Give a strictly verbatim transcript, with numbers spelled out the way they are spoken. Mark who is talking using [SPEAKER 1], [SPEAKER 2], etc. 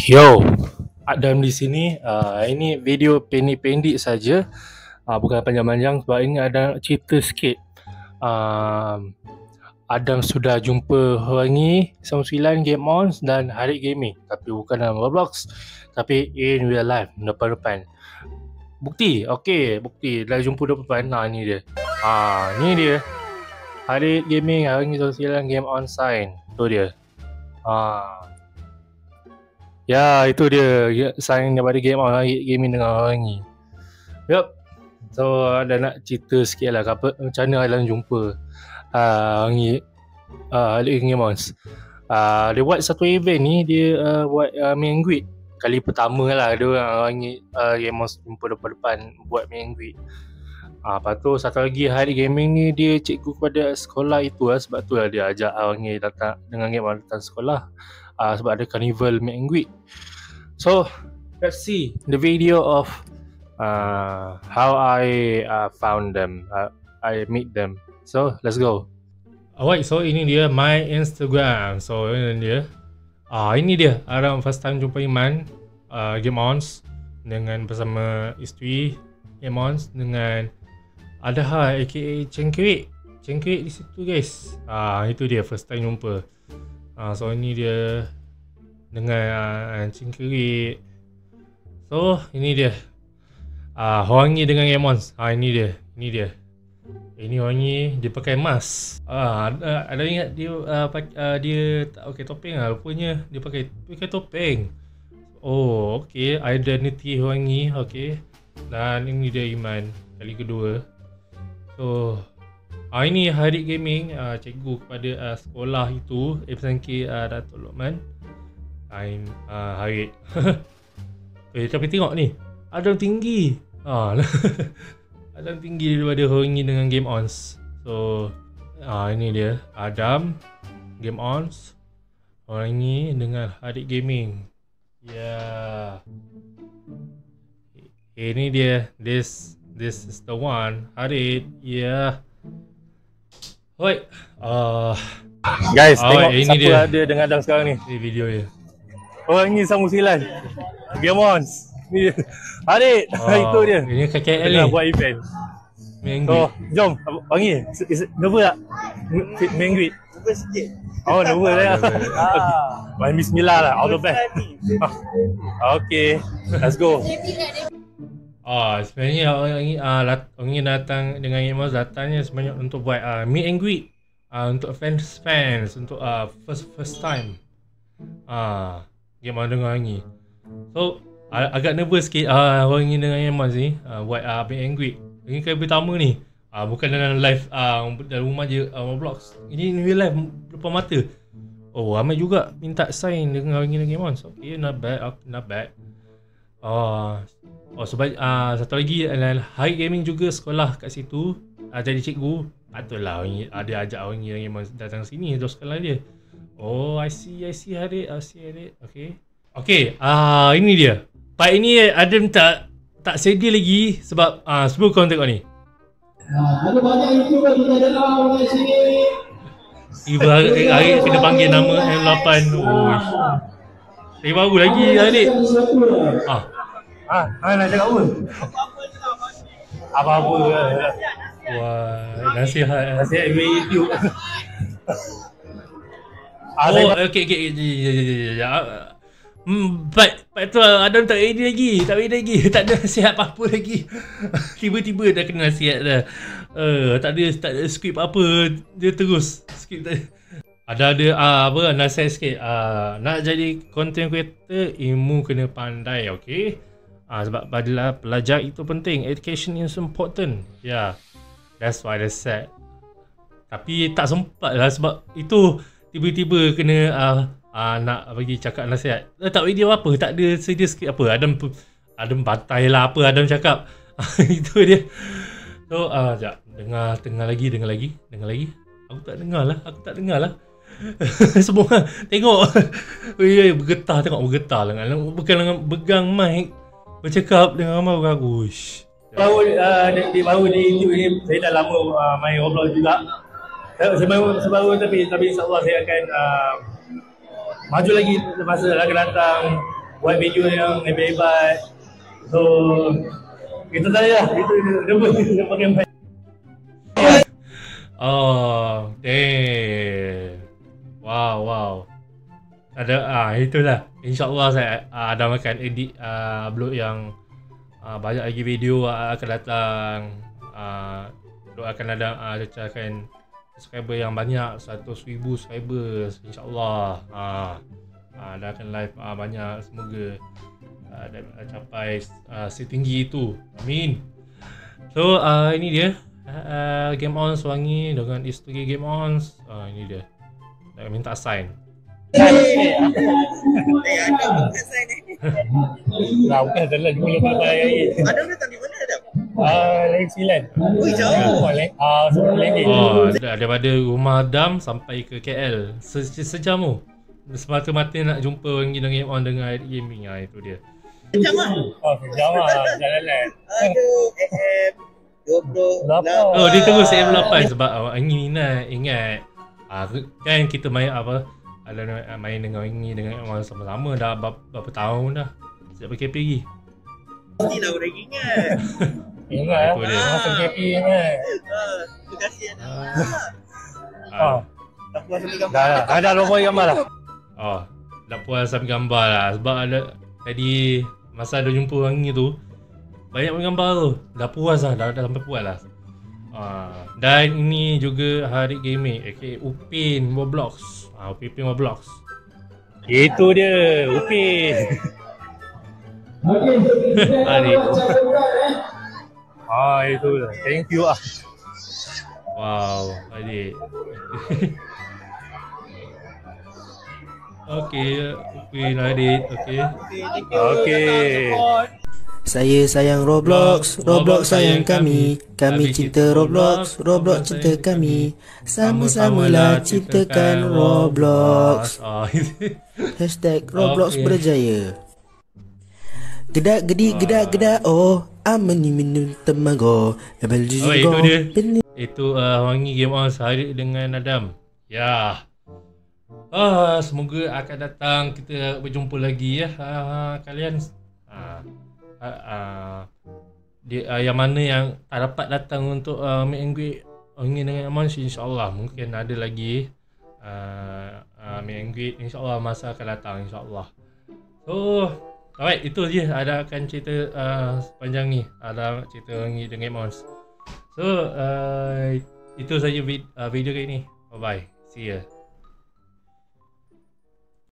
[SPEAKER 1] Yo, Adam di sini. Uh, ini video pendek-pendek saja, uh, bukan panjang-panjang sebab ini ada cerita sikit. Uh, Adam sudah jumpa orang ni sembilan puluh sembilan Game Ons dan Harit Gaming, tapi bukan dalam Roblox, tapi in real life, depan-depan. Bukti, okey, bukti dah jumpa depan. Nah, ni dia. Ah, ni dia. Harit Gaming hari ni sembilan puluh sembilan Game On sign. Tu dia. Ah. Ya, itu dia sign daripada Game On Gaming dengan orang ni. Yup. So, ada nak cerita sikit lah apa, macam mana Alan jumpa uh, orang ni, uh, Game On. Uh, dia buat satu event ni, dia uh, buat uh, meet and greet. Kali pertama lah dia orang, orang ni uh, Game On jumpa depan-depan buat meet and greet. Uh, lepas tu satu lagi Harit Gaming ni, dia cikgu kepada sekolah itu lah. Sebab tu lah dia ajak orang ni datang dengan Game On datang sekolah. Uh, sebab ada carnival meet and greet. So let's see the video of uh, how I uh, found them, uh, I meet them. So let's go. Alright, so ini dia my Instagram. So ini dia. Ah uh, ini dia. Around first time jumpa Iman, uh, Game Ons dengan bersama isteri Game Ons dengan Adaha aka Cengkerik. Cengkerik di situ guys. Ah uh, itu dia first time jumpa. Uh, so ini dia dengan uh, Cengkerik. So ini dia uh, orang ni dengan Game Ons. Ah uh, ini dia. Ini dia. Ini orang ni dia pakai mask. Ah uh, ada, ada ingat dia uh, uh, dia tak pakai topeng lah. Rupanya dia pakai pakai topeng. Oh, okey, identity orang ni, okey. Dan ini dia Iman kali kedua. So Ah ini Harit Gaming, uh, cikgu kepada uh, sekolah itu, S M K uh, Datuk Lokman. I'm uh, Harit. Eh tapi tengok ni, Adam tinggi. Ah, Adam tinggi daripada orang ni dengan Game Ons. So ah ini dia Adam, Game Ons, orang ni dengan Harit Gaming. Ya. Yeah. Ini dia, this this is the one, Harit. Ya. Yeah. Oi, uh, guys, oh, tengok ini siapa dia ada dengan Adam sekarang ni. Ini video dia. Orang ni sembilan puluh sembilan Game On. Ni Harit, oh, itu dia. Ini K K L ni buat event. Minggu. So, jom panggil. Nervous tak? Minggu. Nervous sikit. Oh, nervous lah. Ah. Main bismillah lah. All the best. Okay, let's go. Ah, sebenarnya orang ni ah uh, orang ni datang dengan Game On datangnya sebenarnya untuk buat uh, meet and greet uh, untuk fans fans untuk uh, first first time ah uh, Game On dengan orang ni. So uh, agak nervous sikit uh, orang ni dengan Game On ni uh, buat uh, meet and greet. Ini kali pertama ni. Ah uh, bukan dalam live uh, dalam rumah je uh, vlogs. Ini real life depan mata. Oh, ramai juga minta sign dengan orang ni dengan Game On. So, okay, not bad, okay, not bad. Oh, oh sebab uh, satu lagi uh, Harit Gaming juga sekolah kat situ, uh, jadi cikgu. Patutlah orang ada ajak orang yang datang sini untuk sekolah dia. Oh, I see, I see Harit, I see Harit. Okay. Okay, ah uh, ini dia. Part ini Adam tak tak sedia lagi sebab ah uh, sebelum kau tengok ni.
[SPEAKER 2] Ada banyak YouTuber kita dengar di sini.
[SPEAKER 1] Ibu Harit kena panggil nama M lapan. Oh. Eh baru lagi Harit. Ah. Ah, ah nak cakap apa? Apa-apa. Wah, nasihat nasihat YouTube. Oh, okey okey. Hmm, baik, baik tu Adam tak ready lagi, tak ready lagi, tak ada nasihat apa-apa lagi. Tiba-tiba dah kena nasihat dah. Uh, tak ada tak ada skrip apa, dia terus skrip tak. Ada ada uh, apa nasihat sikit. Uh, nak jadi content creator, ilmu kena pandai, okey? Uh, sebab pada pelajar itu penting, education is important. Yeah, that's why I said. Tapi tak sempat lah sebab itu tiba-tiba kena uh, uh, nak bagi cakap nasihat. Uh, tak video apa, tak ada sedia sikit apa. Adam Adam batai lah apa Adam cakap. Itu dia. So, uh, sekejap. Dengar, dengar lagi, dengar lagi, dengar lagi. Aku tak dengar lah, aku tak dengar lah. Semua tengok. Bergetar, tengok bergetar lah. Bukan dengan pegang mic, bercakap dengan ramai orang. Uish. Baru, uh, di, baru di YouTube ni, saya dah lama uh, main Roblox juga. Saya baru, sebaru tapi, tapi insyaAllah saya akan uh, maju lagi masa akan datang. buat video yang hebat-hebat. So itu saja lah. Itu dia dia pakai mic. Oh, damn. Wow, wow. Ada ah itulah. InsyaAllah saya uh, ada makan edit uh, upload yang uh, banyak lagi video uh, akan datang. Uh, doakan ada uh, cecahkan subscriber yang banyak, seratus ribu subscribers insyaAllah. uh, uh, Dah akan live uh, banyak, semoga uh, dan uh, capai uh, setinggi itu, amin. So uh, ini dia uh, Game On Wangi dengan isteri Game On. uh, Ini dia, dah minta sign.
[SPEAKER 3] Eh, ada bukan sign ni.
[SPEAKER 1] Lah bukan adalah dulu pakai lagi.
[SPEAKER 3] Ada datang di mana ada?
[SPEAKER 1] Ah, Lagi Sembilan.
[SPEAKER 3] Ui, jauh.
[SPEAKER 1] Ah, sepuluh ringgit. Oh, daripada rumah Adam sampai ke K L Se sejam tu. Semata-mata nak jumpa orang dengan Game On dengan Air Gaming. Ah, itu dia.
[SPEAKER 3] Sejam ah.
[SPEAKER 1] Oh, sejam lah jalan-jalan.
[SPEAKER 3] Aduh, A M dua puluh lapan.
[SPEAKER 1] Oh, dia terus A M lapan sebab awak ini nak ingat. Ah, kan kita main apa? Ada main dengan ini dengan orang sama-sama dah berapa tahun dah. Sejak P K P lagi.
[SPEAKER 3] Mestilah orang ingat.
[SPEAKER 1] Ingat itu dia. Masa P K P ingat.
[SPEAKER 3] Ah, terima kasih anak.
[SPEAKER 1] Ah.
[SPEAKER 3] Tak puas sampai gambar.
[SPEAKER 1] Dah dah. Ada lupa gambar lah. Oh, dah puas sampai gambar lah sebab ada tadi masa ada jumpa orang ni tu banyak gambar tu. Dah puas lah, dah, dah sampai puas lah. Ah, dan ini juga Hari Gaming aka Upin Roblox. Ah, Upin Roblox. Itu dia, Upin.
[SPEAKER 2] Okey.
[SPEAKER 1] Hari. Ah, itu lah. Thank you ah. Wow, adik. Okey, Upin adik. Okey. Okey.
[SPEAKER 4] Saya sayang Roblox, Roblox sayang kami. Kami cinta Roblox, Roblox cinta kami. Sama-samalah ciptakan Roblox.
[SPEAKER 1] Oh,
[SPEAKER 4] Hashtag Roblox
[SPEAKER 1] Okay.
[SPEAKER 4] berjaya. Gedak gedik gedak gedak oh, amani minum temago. Abel
[SPEAKER 1] Oh, itu
[SPEAKER 4] jigo.
[SPEAKER 1] dia. Itu uh, Wangi Game On sehari dengan Adam. Ya. Ah, semoga akan datang kita berjumpa lagi ya. Ah, kalian ah, ah, ah, dia uh, yang mana yang tak dapat datang untuk uh, meet and greet Wangi dengan Aman, insya-Allah mungkin ada lagi uh, uh, meet and greet, insya-Allah masa akan datang insya-Allah. So alright, itu je ada akan cerita uh, sepanjang ni. Ada cerita Wangi dengan Mons. So uh, itu saja vid- uh, video kali ni. Bye bye. See ya.